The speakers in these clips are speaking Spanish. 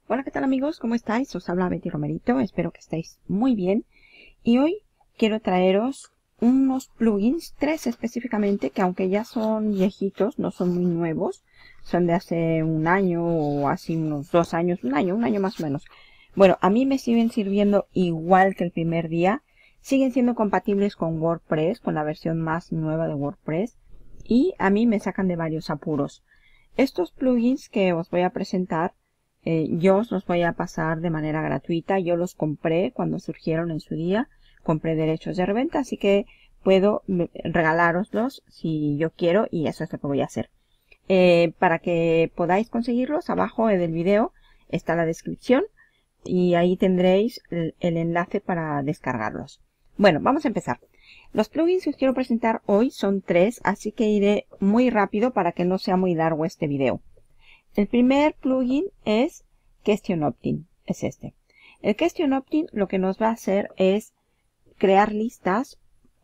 Hola, ¿qué tal amigos? ¿Cómo estáis? Os habla Betty Romerito, espero que estéis muy bien. Y hoy quiero traeros unos plugins, tres específicamente, que aunque ya son viejitos, no son muy nuevos, son de hace un año o así unos 2 años, un año más o menos. Bueno, a mí me siguen sirviendo igual que el primer día, siguen siendo compatibles con WordPress, con la versión más nueva de WordPress, y a mí me sacan de varios apuros. Estos plugins que os voy a presentar, yo os los voy a pasar de manera gratuita. Yo los compré cuando surgieron en su día. Compré derechos de reventa, así que puedo regalároslos si yo quiero y eso es lo que voy a hacer. Para que podáis conseguirlos, abajo del video está la descripción y ahí tendréis el enlace para descargarlos. Bueno, vamos a empezar. Los plugins que os quiero presentar hoy son tres, así que iré muy rápido para que no sea muy largo este video. El primer plugin es Question Opting, es este. El Question Opting lo que nos va a hacer es crear listas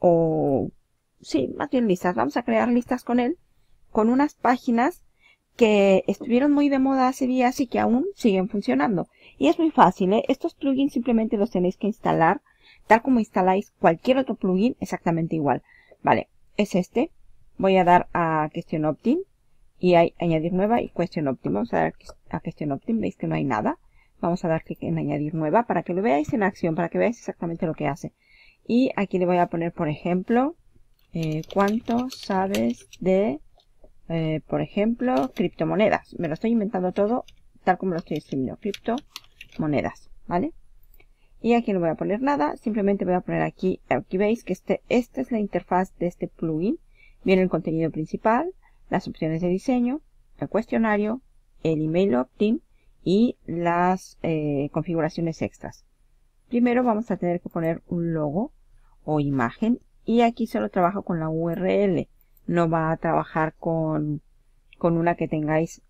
sí, más bien listas. Vamos a crear listas con él, con unas páginas que estuvieron muy de moda hace días y que aún siguen funcionando. Y es muy fácil, ¿eh? Estos plugins simplemente los tenéis que instalar, tal como instaláis cualquier otro plugin, exactamente igual. Vale, es este. Voy a dar a Question Opting. Y hay añadir nueva y Question Opting. Vamos a dar a Question Opting. Veis que no hay nada. Vamos a dar clic en añadir nueva para que lo veáis en acción, para que veáis exactamente lo que hace. Y aquí le voy a poner, por ejemplo, ¿cuánto sabes de, por ejemplo, criptomonedas? Me lo estoy inventando todo tal como lo estoy escribiendo. Criptomonedas, ¿vale? Y aquí no voy a poner nada. Simplemente voy a poner aquí veis que esta es la interfaz de este plugin. Viene el contenido principal, las opciones de diseño, el cuestionario, el email opt-in y las configuraciones extras. Primero vamos a tener que poner un logo o imagen y aquí solo trabajo con la URL. No va a trabajar con una que tengáis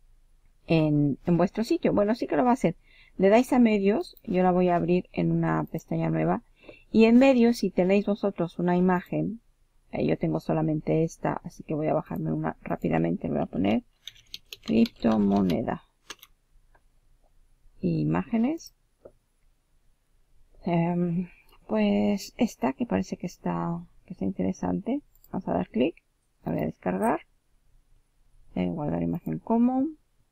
en vuestro sitio. Bueno, sí que lo va a hacer. Le dais a medios, yo la voy a abrir en una pestaña nueva. Y en medios, si tenéis vosotros una imagen, yo tengo solamente esta, así que voy a bajarme una rápidamente. Le voy a poner criptomoneda. Imágenes. Pues esta que parece que está interesante. Vamos a dar clic. La voy a descargar. Guardar imagen como.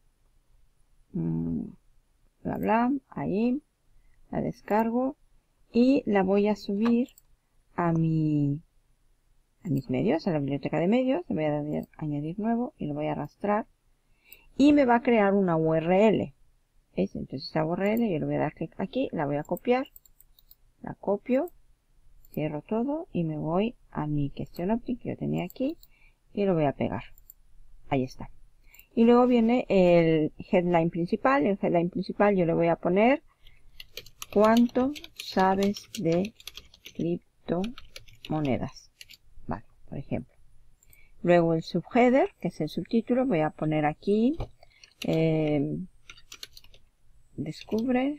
Bla bla. Ahí. La descargo. Y la voy a subir a mis medios, a la biblioteca de medios. Le voy a dar a añadir nuevo y lo voy a arrastrar. Y me va a crear una URL. ¿Veis? Entonces esa URL yo le voy a dar clic aquí, la voy a copiar. La copio. Cierro todo y me voy a mi Question Opting que yo tenía aquí y lo voy a pegar. Ahí está. Y luego viene el headline principal. El headline principal yo le voy a poner ¿cuánto sabes de criptomonedas? Vale, por ejemplo. Luego el subheader, que es el subtítulo, voy a poner aquí descubre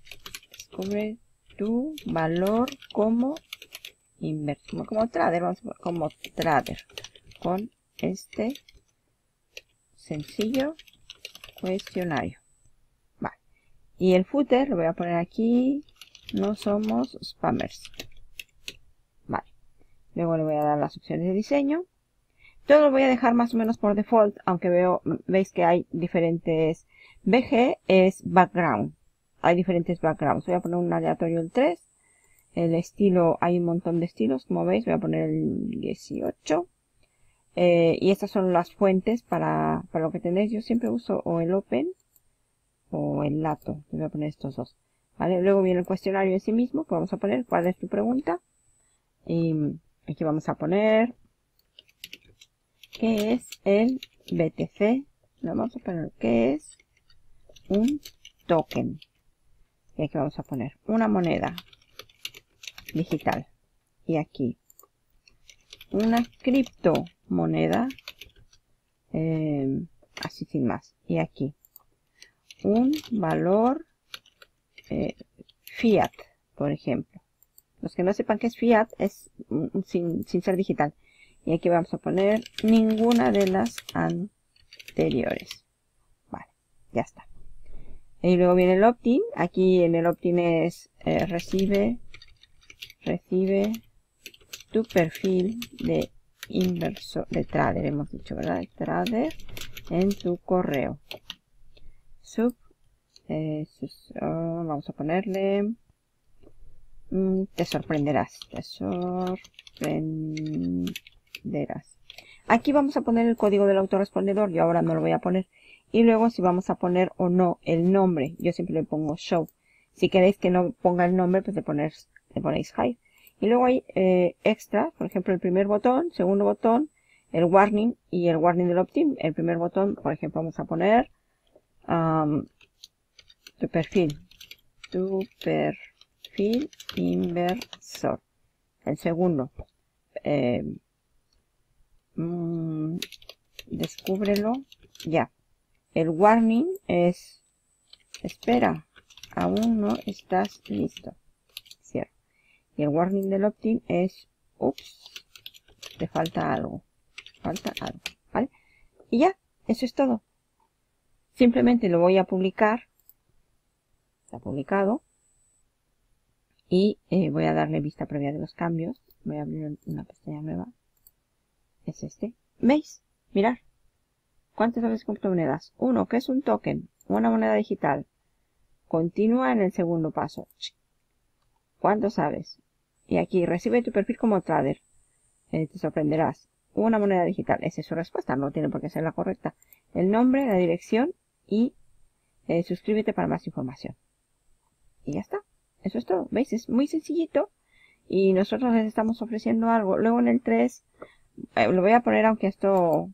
tu valor como inversor, como trader, vamos a poner como trader, con este sencillo cuestionario. Vale. Y el footer lo voy a poner aquí, no somos spammers. Vale. Luego le voy a dar las opciones de diseño. Todo lo voy a dejar más o menos por default, aunque veis que hay diferentes. BG es background. Hay diferentes backgrounds. Voy a poner un aleatorio el 3. El estilo, hay un montón de estilos, como veis. Voy a poner el 18. Y estas son las fuentes para lo que tenéis. Yo siempre uso o el Open o el Lato. Voy a poner estos dos. ¿Vale? Luego viene el cuestionario en sí mismo, que vamos a poner cuál es tu pregunta. Y aquí vamos a poner ¿qué es el BTC? No, vamos a poner ¿qué es un token? Y aquí vamos a poner una moneda digital. Y aquí una criptomoneda, así sin más. Y aquí un valor fiat, por ejemplo. Los que no sepan qué es fiat es sin ser digital. Y aquí vamos a poner ninguna de las anteriores. Vale, ya está. Y luego viene el opt-in. Aquí en el opt-in es recibe tu perfil de inversor, de trader, hemos dicho, ¿verdad? De trader en tu correo. Vamos a ponerle te sorprenderás. Aquí vamos a poner el código del autorrespondedor. Yo ahora no lo voy a poner. Y luego si vamos a poner o no el nombre. Yo siempre le pongo show. Si queréis que no ponga el nombre, pues le ponéis hide. Y luego hay extra. Por ejemplo, el primer botón, segundo botón, el warning y el warning del opt-in. El primer botón, por ejemplo, vamos a poner tu perfil inversor. El segundo, descúbrelo ya. El warning es espera, aún no estás listo. Cierro. Y el warning del opt-in es ups, te falta algo. ¿Vale? Y ya, eso es todo. Simplemente lo voy a publicar. Está publicado. Y voy a darle vista previa de los cambios. Voy a abrir una pestaña nueva. Es este. ¿Veis? Mirad. ¿Cuántas veces criptomonedas? 1, que es un token, una moneda digital. Continúa en el segundo paso. ¿Cuántos sabes? Y aquí, recibe tu perfil como trader. Te sorprenderás. Una moneda digital. Esa es su respuesta. No tiene por qué ser la correcta. El nombre, la dirección y suscríbete para más información. Y ya está. Eso es todo. ¿Veis? Es muy sencillito. Y nosotros les estamos ofreciendo algo. Luego en el 3, lo voy a poner aunque esto...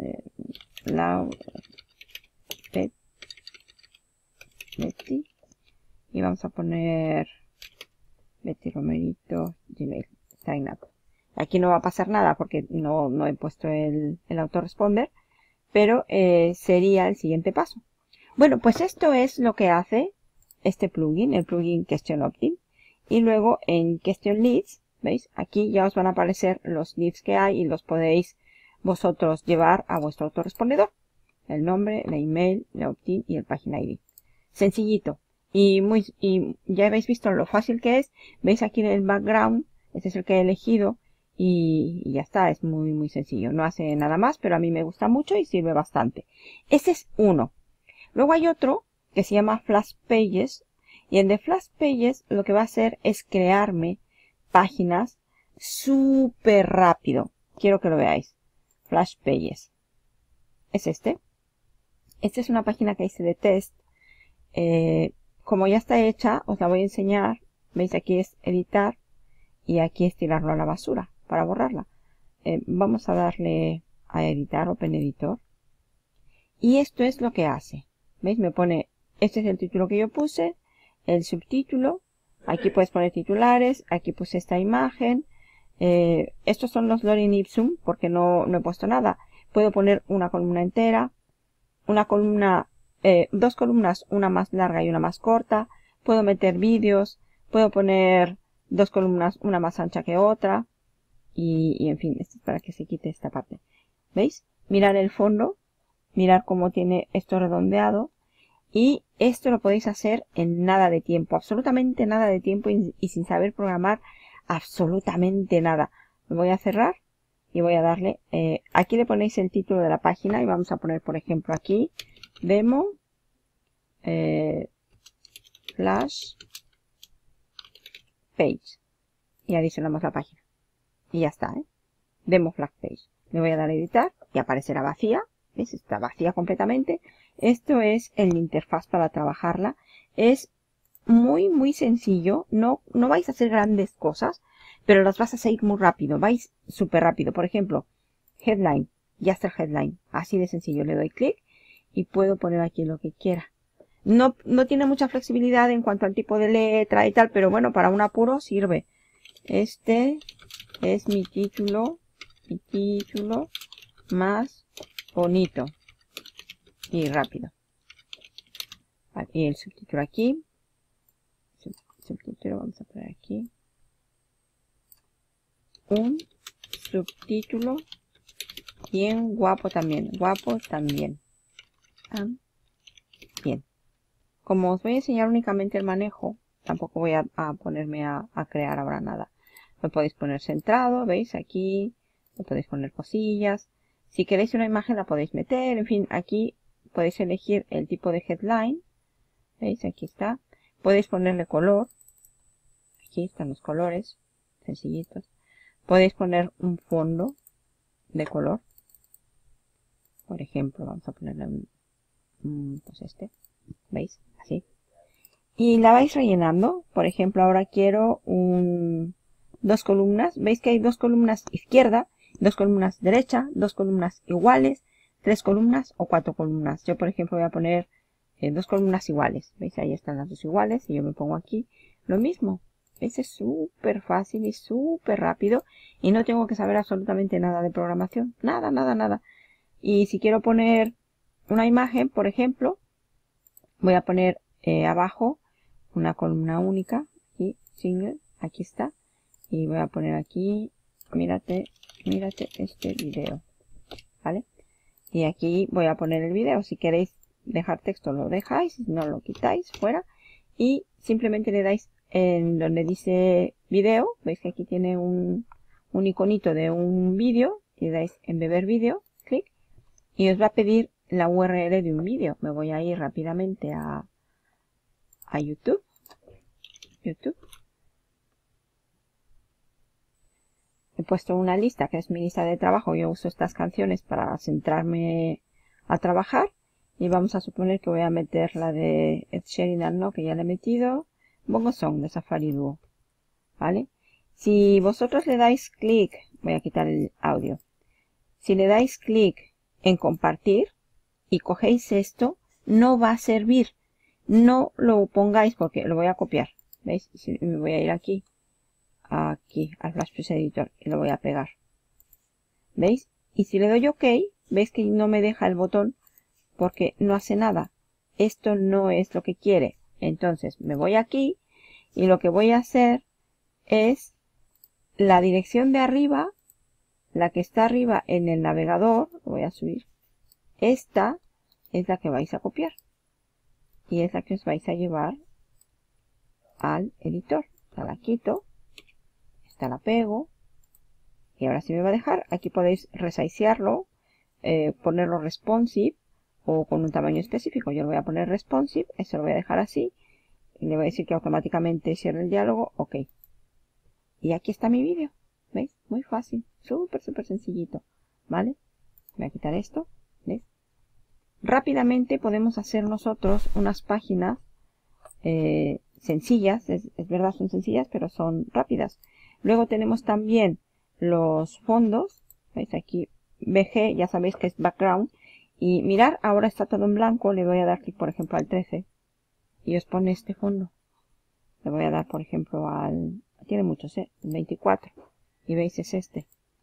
Betty. Y vamos a poner Betty Romerito Gmail. Sign up. Aquí no va a pasar nada porque no he puesto el autoresponder. Pero sería el siguiente paso. Bueno, pues esto es lo que hace este plugin, el plugin Question Opt-in. Y luego en Question Leads, ¿veis? Aquí ya os van a aparecer los leads que hay y los podéis vosotros llevar a vuestro autorrespondedor. El nombre, la email, la opt-in y el página ID. Sencillito. Y ya habéis visto lo fácil que es. Veis aquí en el background, este es el que he elegido. Y ya está, es muy muy sencillo. No hace nada más, pero a mí me gusta mucho y sirve bastante. Ese es uno. Luego hay otro que se llama Flash Pages. Y el de Flash Pages lo que va a hacer es crearme páginas súper rápido. Quiero que lo veáis. Flash Pages. Es este. Esta es una página que hice de test. Como ya está hecha, os la voy a enseñar. Veis, aquí es editar y aquí es tirarlo a la basura para borrarla. Vamos a darle a editar, Open Editor. Y esto es lo que hace. ¿Veis? Me pone, este es el título que yo puse, el subtítulo. Aquí puedes poner titulares, aquí puse esta imagen. Estos son los lorem ipsum porque no he puesto nada. Puedo poner una columna entera, una columna, dos columnas, una más larga y una más corta. Puedo meter vídeos, puedo poner dos columnas, una más ancha que otra. Y en fin, esto es para que se quite esta parte. ¿Veis? Mirar el fondo, mirar cómo tiene esto redondeado. Y esto lo podéis hacer en nada de tiempo, absolutamente nada de tiempo y sin saber programar absolutamente nada. Lo voy a cerrar y voy a darle, aquí le ponéis el título de la página y vamos a poner, por ejemplo, aquí, demo, flash page. Y adicionamos la página. Y ya está, Demo flash page. Le voy a dar a editar y aparecerá vacía. ¿Ves? Está vacía completamente. Esto es el interfaz para trabajarla. Es muy, muy sencillo. No vais a hacer grandes cosas, pero las vas a hacer muy rápido. Vais súper rápido. Por ejemplo, headline. Ya está el headline. Así de sencillo. Le doy clic y puedo poner aquí lo que quiera. No tiene mucha flexibilidad en cuanto al tipo de letra y tal, pero bueno, para un apuro sirve. Este es mi título más bonito y rápido. Vale, y el subtítulo aquí. Subtítulo, vamos a poner aquí. Un subtítulo bien guapo también. Guapo también. Bien. como os voy a enseñar únicamente el manejo, tampoco voy a ponerme a crear ahora nada. Lo podéis poner centrado, ¿veis? Aquí lo podéis poner cosillas. Si queréis una imagen la podéis meter, en fin, aquí podéis elegir el tipo de headline. ¿Veis? Aquí está. Podéis ponerle color. Aquí están los colores, sencillitos. Podéis poner un fondo de color. Por ejemplo, vamos a ponerle pues este. ¿Veis? Así. Y la vais rellenando. Por ejemplo, ahora quiero dos columnas. ¿Veis que hay dos columnas izquierda, dos columnas derecha, dos columnas iguales, tres columnas o cuatro columnas? Yo, por ejemplo, voy a poner dos columnas iguales. ¿Veis? Ahí están las dos iguales y yo me pongo aquí lo mismo. ¿Veis? Es súper fácil y súper rápido y no tengo que saber absolutamente nada de programación. Nada, nada, nada. Y si quiero poner una imagen, por ejemplo, voy a poner abajo una columna única, aquí, single, aquí está, y voy a poner aquí, mírate este video, ¿vale? Y aquí voy a poner el video. Si queréis dejar texto lo dejáis, si no lo quitáis fuera, y simplemente le dais en donde dice video, veis que aquí tiene un iconito de un vídeo, y le dais en beber vídeo, clic, y os va a pedir la URL de un vídeo. Me voy a ir rápidamente a YouTube. He puesto una lista que es mi lista de trabajo. Yo uso estas canciones para centrarme a trabajar. Y vamos a suponer que voy a meter la de Ed Sheeran, ¿no? Que ya la he metido. Bongo Song de Safari Duo. ¿Vale? Si vosotros le dais clic, voy a quitar el audio. Si le dais clic en compartir y cogéis esto, no va a servir. No lo pongáis porque lo voy a copiar. ¿Veis? Me voy a ir aquí al Flash Editor y lo voy a pegar. ¿Veis? Y si le doy OK, veis que no me deja el botón porque no hace nada. Esto no es lo que quiere. Entonces me voy aquí y lo que voy a hacer es la dirección de arriba, la que está arriba en el navegador, lo voy a subir. Esta es la que vais a copiar y es la que os vais a llevar al editor. La quito. La pego y ahora sí me va a dejar. Aquí podéis resizearlo, ponerlo responsive o con un tamaño específico. Yo lo voy a poner responsive, eso lo voy a dejar así y le voy a decir que automáticamente cierre el diálogo. OK, y aquí está mi vídeo. ¿Veis? Muy fácil, súper sencillito. ¿Vale? Voy a quitar esto. ¿Veis? Rápidamente podemos hacer nosotros unas páginas sencillas. Es verdad, son sencillas, pero son rápidas. Luego tenemos también los fondos. ¿Veis? Aquí BG, ya sabéis que es background. Y mirar, ahora está todo en blanco. Le voy a dar clic, por ejemplo, al 13. Y os pone este fondo. Le voy a dar, por ejemplo, al... Tiene muchos, 24. Y veis, es este.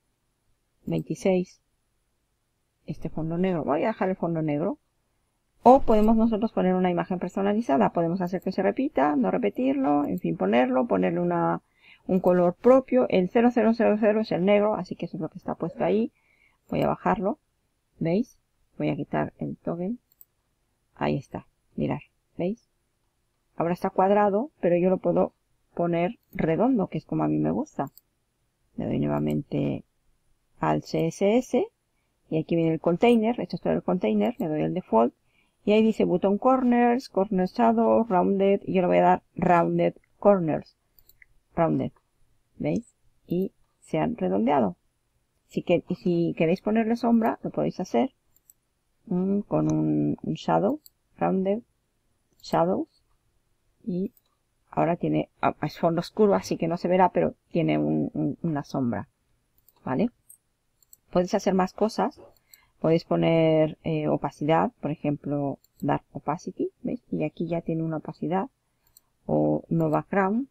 26. Este fondo negro. Voy a dejar el fondo negro. O podemos nosotros poner una imagen personalizada. Podemos hacer que se repita, no repetirlo, en fin, ponerle un color propio. El 0000 es el negro, así que eso es lo que está puesto ahí. Voy a bajarlo. ¿Veis? Voy a quitar el toggle. Ahí está. Mirad. ¿Veis? Ahora está cuadrado, pero yo lo puedo poner redondo, que es como a mí me gusta. Le doy nuevamente al CSS. Y aquí viene el container. Esto es todo el container. Le doy el default. Y ahí dice button corners, corner shadow, rounded. Y yo le voy a dar rounded corners. Rounded. ¿Veis? Y se han redondeado. Si queréis ponerle sombra, lo podéis hacer con un shadow, rounded shadows. Y ahora tiene, es fondo oscuro, así que no se verá, pero tiene una sombra. ¿Vale? Podéis hacer más cosas. Podéis poner opacidad, por ejemplo, dar opacity, ¿veis? Y aquí ya tiene una opacidad. O no background.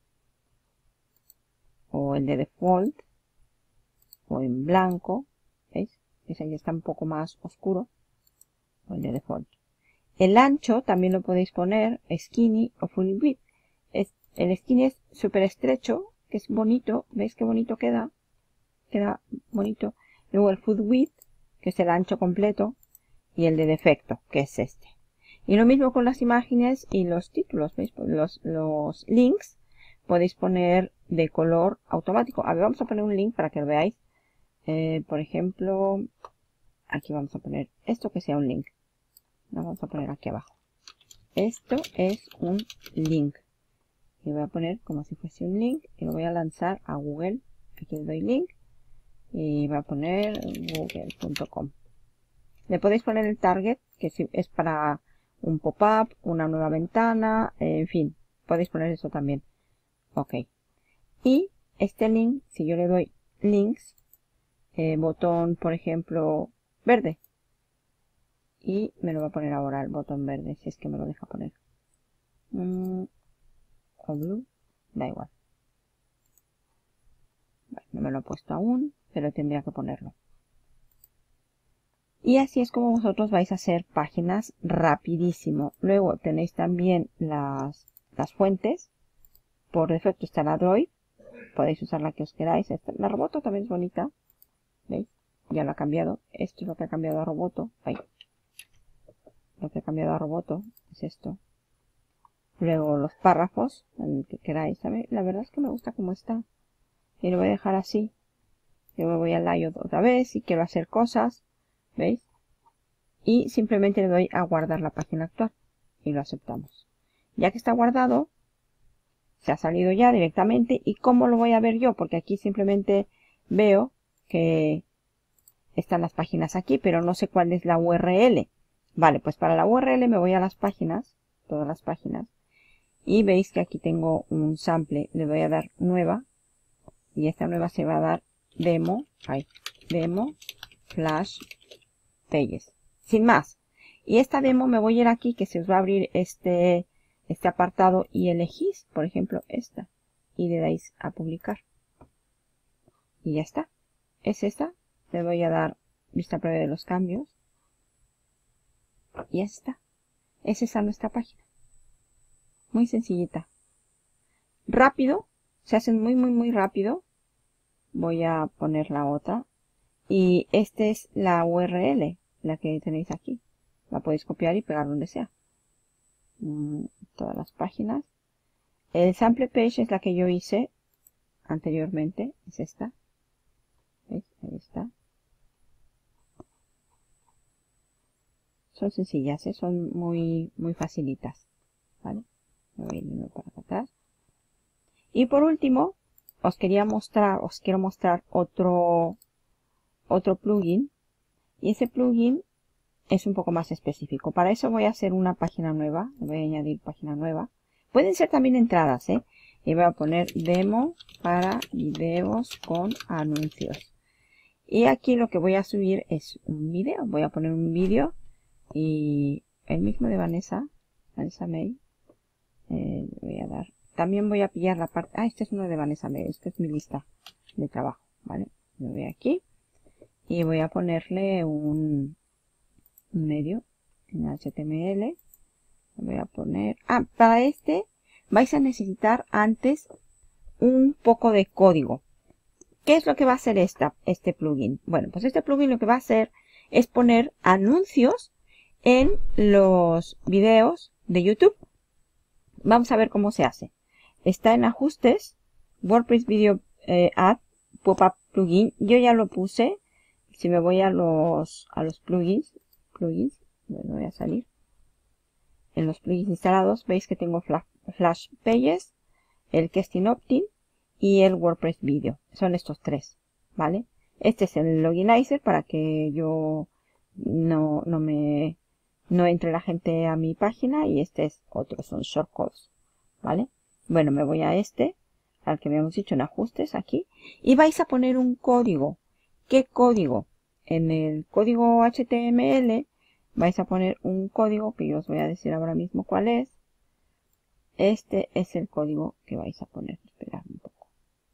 O el de default. O en blanco, ¿veis? Ese ya está un poco más oscuro. O el de default. El ancho también lo podéis poner skinny o full width. El skinny es súper estrecho, que es bonito. ¿Veis qué bonito queda? Queda bonito. Luego el full width, que es el ancho completo. Y el de defecto, que es este. Y lo mismo con las imágenes y los títulos, ¿veis? Los links podéis poner de color automático. A ver, vamos a poner un link para que lo veáis. Por ejemplo, aquí vamos a poner esto que sea un link. Lo vamos a poner aquí abajo. Esto es un link. Y voy a poner como si fuese un link y lo voy a lanzar a Google. Aquí le doy link y voy a poner google.com. Le podéis poner el target, que es para un pop-up, una nueva ventana, en fin, podéis poner eso también. Ok. Y este link, si yo le doy links, botón, por ejemplo, verde. Y me lo va a poner ahora el botón verde, si es que me lo deja poner. O blue, da igual. Bueno, no me lo he puesto aún, pero tendría que ponerlo. Y así es como vosotros vais a hacer páginas rapidísimo. Luego tenéis también las fuentes. Por defecto está la Droid. Podéis usar la que os queráis. La Roboto también es bonita. ¿Veis? Ya lo ha cambiado. Esto es lo que ha cambiado a Roboto. Ahí. Lo que ha cambiado a Roboto es esto. Luego los párrafos, el que queráis. ¿Sabe? La verdad es que me gusta como está. Y lo voy a dejar así. Yo me voy al layout otra vez y quiero hacer cosas. ¿Veis? Y simplemente le doy a guardar la página actual. Y lo aceptamos. Ya que está guardado, se ha salido ya directamente. ¿Y cómo lo voy a ver yo? Porque aquí simplemente veo que están las páginas aquí, pero no sé cuál es la URL. Vale, pues para la URL me voy a las páginas, todas las páginas. Y veis que aquí tengo un sample. Le voy a dar nueva. Y esta nueva se va a dar demo. Ahí, demo flash pages. Sin más. Y esta demo me voy a ir aquí, que se os va a abrir este apartado y elegís, por ejemplo, esta. Y le dais a publicar. Y ya está. Es esta. Le voy a dar vista previa de los cambios. Y ya está. Es esa nuestra página. Muy sencillita. Rápido. Se hacen muy rápido. Voy a poner la otra. Y esta es la URL, la que tenéis aquí. La podéis copiar y pegar donde sea. Todas las páginas. El sample page es la que yo hice anteriormente. Es esta. ¿Veis? Ahí está. Son sencillas, son muy facilitas. ¿Vale? Me voy a ir para atrás. Y por último, os quiero mostrar otro plugin. Y ese plugin es un poco más específico. Para eso voy a hacer una página nueva. Le voy a añadir página nueva. Pueden ser también entradas, ¿eh? Y voy a poner demo para videos con anuncios. Y aquí lo que voy a subir es un video. Voy a poner un vídeo y el mismo de Vanessa May. Le voy a dar. También voy a pillar la parte. Ah, este es uno de Vanessa May. Esta es mi lista de trabajo, ¿vale? Me voy aquí y voy a ponerle un medio en HTML. Voy a poner. Para este vais a necesitar antes un poco de código. ¿Qué es lo que va a hacer este plugin? Bueno, pues este plugin lo que va a hacer es poner anuncios en los videos de YouTube. Vamos a ver cómo se hace. Está en ajustes, WordPress Video Ad, Pop-up Plugin. Yo ya lo puse. Si me voy a los plugins, bueno, voy a salir. En los plugins instalados, veis que tengo Flash Pages, el Casting Opt-in y el WordPress Video. Son estos tres, ¿vale? Este es el loginizer para que yo no entre la gente a mi página, y este es otro, son shortcodes, ¿vale? Bueno, me voy a al que habíamos dicho en ajustes aquí, y vais a poner un código. ¿Qué código? En el código HTML vais a poner un código que yo os voy a decir ahora mismo cuál es. Este es el código que vais a poner. Esperad un poco.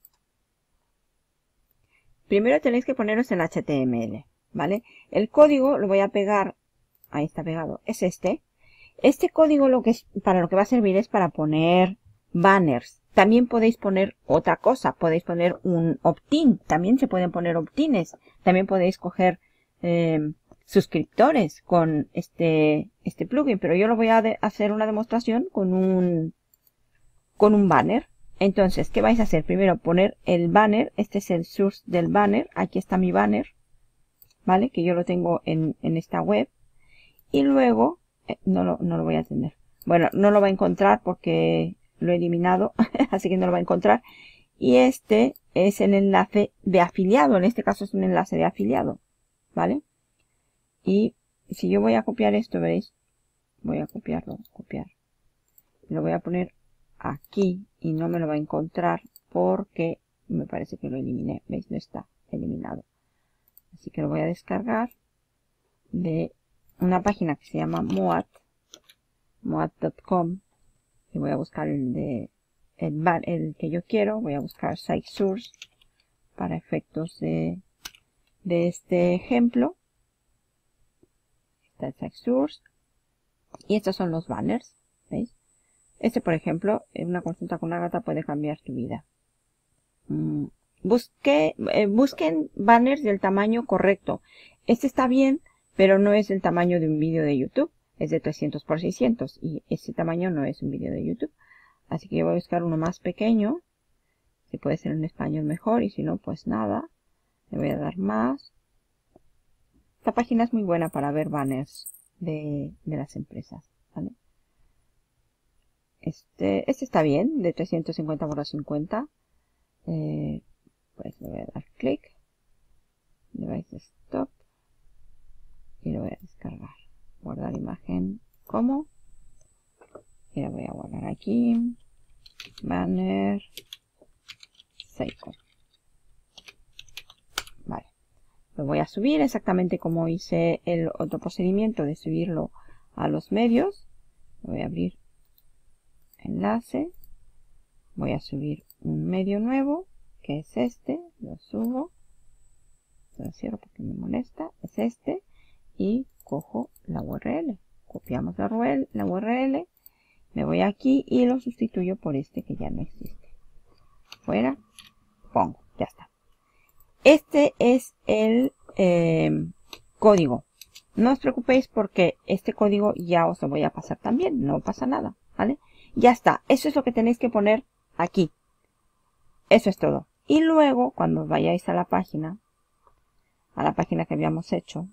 Primero tenéis que poneros en HTML, ¿vale? El código lo voy a pegar. Ahí está pegado. Es este. Este código para lo que va a servir es para poner banners. También podéis poner otra cosa. Podéis poner un opt-in. También se pueden poner opt-ins. También podéis coger suscriptores con este plugin, pero yo lo voy a hacer una demostración con un banner. Entonces, ¿qué vais a hacer? Primero poner el banner. Este es el source del banner. Aquí está mi banner, ¿vale? Que yo lo tengo en esta web. Y luego, no lo voy a tener. Bueno, no lo va a encontrar porque lo he eliminado, así que no lo va a encontrar. Y este es el enlace de afiliado. En este caso es un enlace de afiliado, ¿vale? Y si yo voy a copiar esto, veréis, voy a copiar. Lo voy a poner aquí y no me lo va a encontrar porque me parece que lo eliminé. ¿Veis? No está eliminado. Así que lo voy a descargar de una página que se llama moat.com, y voy a buscar el que yo quiero. Voy a buscar site source para efectos de este ejemplo. Está el site source y estos son los banners, ¿veis? Este, por ejemplo, en una consulta con Agatha puede cambiar tu vida. Busquen banners del tamaño correcto. Este está bien, pero no es el tamaño de un vídeo de YouTube. Es de 300 por 600 y ese tamaño no es un vídeo de YouTube. Así que yo voy a buscar uno más pequeño. Si puede ser en español mejor, y si no, pues nada. Le voy a dar más. Esta página es muy buena para ver banners de las empresas, ¿vale? Este está bien, de 350 por 50. Pues le voy a dar clic. Device stop. Y lo voy a descargar. Guardar imagen como. Y la voy a guardar aquí. Banner. Seiko. Vale. Lo voy a subir exactamente como hice el otro procedimiento de subirlo a los medios. Voy a abrir enlace. Voy a subir un medio nuevo, que es este. Lo subo. Lo cierro porque me molesta. Es este. Y cojo la URL. Copiamos la URL. Me voy aquí y lo sustituyo por este que ya no existe. Fuera. Pongo. Ya está. Este es el código. No os preocupéis porque este código ya os lo voy a pasar también. No pasa nada, ¿vale? Ya está. Eso es lo que tenéis que poner aquí. Eso es todo. Y luego, cuando vayáis a la página que habíamos hecho,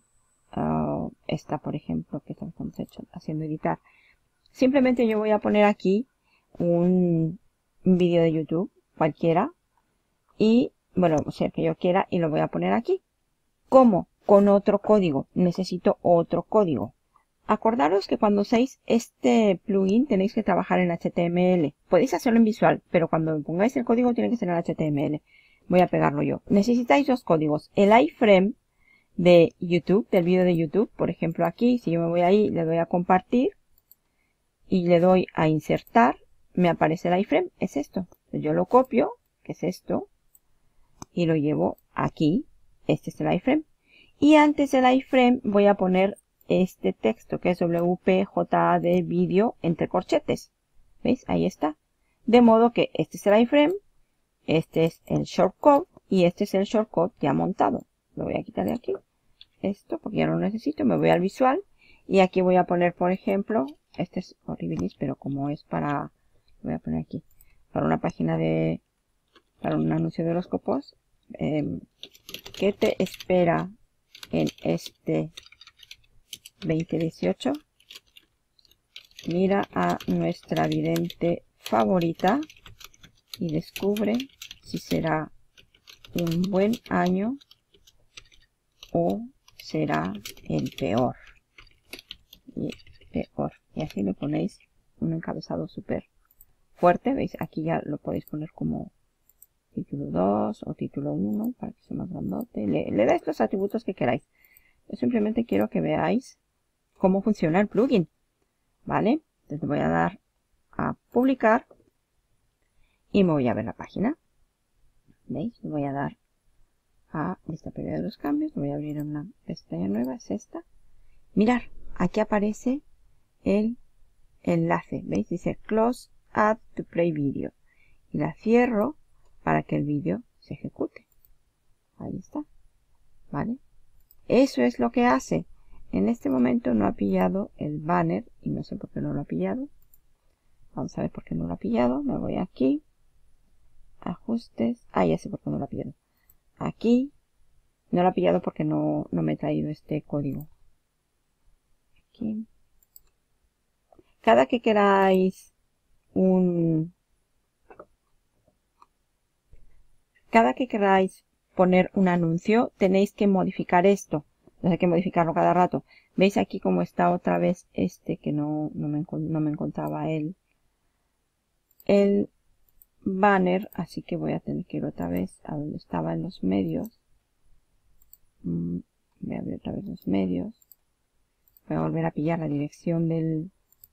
esta, por ejemplo, que estamos haciendo editar, simplemente yo voy a poner aquí un vídeo de YouTube, cualquiera, y, bueno, o sea, que yo quiera, y lo voy a poner aquí. ¿Cómo? Con otro código. Necesito otro código. Acordaros que cuando uséis este plugin tenéis que trabajar en HTML. Podéis hacerlo en visual, pero cuando pongáis el código tiene que ser en HTML. Voy a pegarlo yo. Necesitáis dos códigos. El iframe de YouTube, del vídeo de YouTube. Por ejemplo, aquí, si yo me voy ahí, le doy a compartir y le doy a insertar, me aparece el iframe. Es esto. Yo lo copio, que es esto, y lo llevo aquí. Este es el iframe. Y antes del iframe voy a poner este texto, que es WPJAD vídeo entre corchetes. ¿Veis? Ahí está. De modo que este es el iframe, este es el shortcode y este es el shortcode ya montado. Lo voy a quitar de aquí. Esto, porque ya no lo necesito. Me voy al visual y aquí voy a poner, por ejemplo, este es horribilis, pero como es para, voy a poner aquí, para una página para un anuncio de horóscopos. ¿Qué te espera en este 2018? Mira a nuestra vidente favorita y descubre si será un buen año o será el peor. Y peor. Y así le ponéis un encabezado súper fuerte. ¿Veis? Aquí ya lo podéis poner como título 2 o título 1 para que sea más grandote. Le dais los atributos que queráis. Yo simplemente quiero que veáis cómo funciona el plugin. ¿Vale? Entonces voy a dar a publicar y me voy a ver la página. ¿Veis? Le voy a dar a lista previa de los cambios. Voy a abrir una pestaña nueva. Es esta. Mirad, aquí aparece el enlace. ¿Veis? Dice Close Add to Play Video. Y la cierro para que el vídeo se ejecute. Ahí está. ¿Vale? Eso es lo que hace. en este momento no ha pillado el banner y no sé por qué no lo ha pillado. Vamos a ver por qué no lo ha pillado. Me voy aquí. Ajustes. Ah, ya sé por qué no lo ha pillado. Aquí. No lo ha pillado porque no me he traído este código. Aquí. Cada que queráis poner un anuncio, tenéis que modificar esto. No hay que modificarlo cada rato. ¿Veis aquí cómo está otra vez este que no me encontraba el banner? Así que voy a tener que ir otra vez a donde estaba en los medios. Voy a abrir otra vez los medios. Voy a volver a pillar la dirección del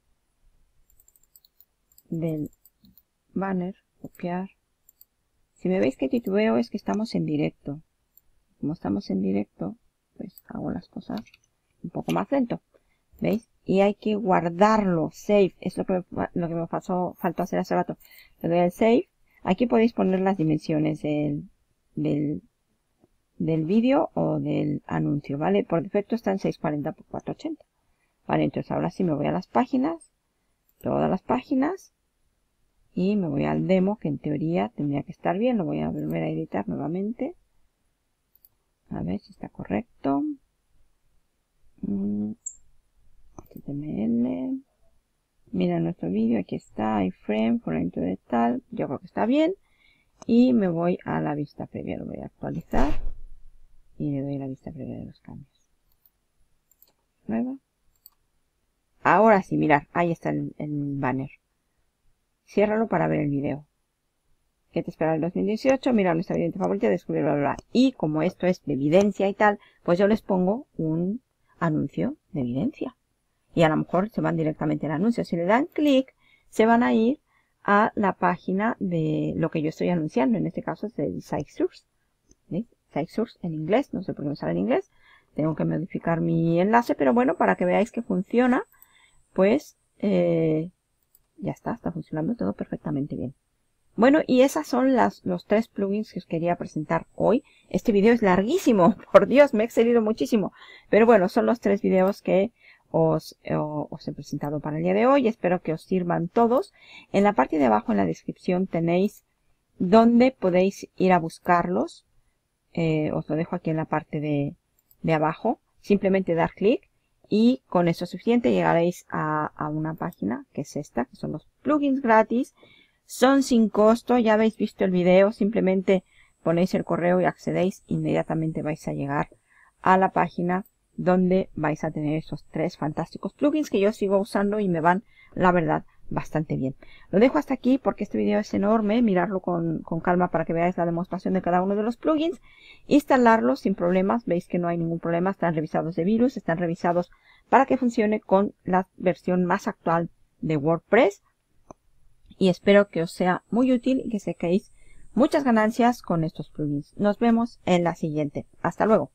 banner. Copiar. Si me veis que titubeo es que estamos en directo. Como estamos en directo, pues hago las cosas un poco más lento. ¿Veis? Y hay que guardarlo. Save. Es lo que me faltó hacer hace rato. Le doy al save. Aquí podéis poner las dimensiones del vídeo o del anuncio, ¿vale? Por defecto está en 640 x 480. Vale, entonces ahora sí me voy a las páginas. Todas las páginas. Y me voy al demo, que en teoría tendría que estar bien. Lo voy a volver a editar nuevamente. A ver si está correcto. HTML. Mira nuestro vídeo. Aquí está. iframe, por dentro de tal. Yo creo que está bien. Y me voy a la vista previa. Lo voy a actualizar. Y le doy la vista previa de los cambios. Nueva. Ahora sí, mirad. Ahí está el banner. Ciérralo para ver el video. ¿Qué te espera el 2018? Mira nuestra evidente favorita, descubrir, bla, bla, bla. Y como esto es de evidencia y tal, pues yo les pongo un anuncio de evidencia. Y a lo mejor se van directamente al anuncio. Si le dan clic, se van a ir a la página de lo que yo estoy anunciando. En este caso es el Site Source. ¿Veis? Site Source en inglés. No sé por qué me sale en inglés. Tengo que modificar mi enlace, pero bueno, para que veáis que funciona, pues ya está funcionando todo perfectamente bien. Bueno, y esas son los 3 plugins que os quería presentar hoy. Este video es larguísimo, por Dios, me he excedido muchísimo. Pero bueno, son los 3 videos que os he presentado para el día de hoy. Espero que os sirvan todos. En la parte de abajo en la descripción tenéis donde podéis ir a buscarlos. Os lo dejo aquí en la parte de abajo. Simplemente dar clic y con eso es suficiente. Llegaréis a una página que es esta, que son los plugins gratis. Son sin costo, ya habéis visto el video, simplemente ponéis el correo y accedéis, inmediatamente vais a llegar a la página donde vais a tener esos 3 fantásticos plugins que yo sigo usando y me van, la verdad, bastante bien. Lo dejo hasta aquí porque este video es enorme, mirarlo con calma para que veáis la demostración de cada uno de los plugins, instalarlos sin problemas, veis que no hay ningún problema, están revisados de virus, están revisados para que funcione con la versión más actual de WordPress. Y espero que os sea muy útil y que saquéis muchas ganancias con estos plugins. Nos vemos en la siguiente. Hasta luego.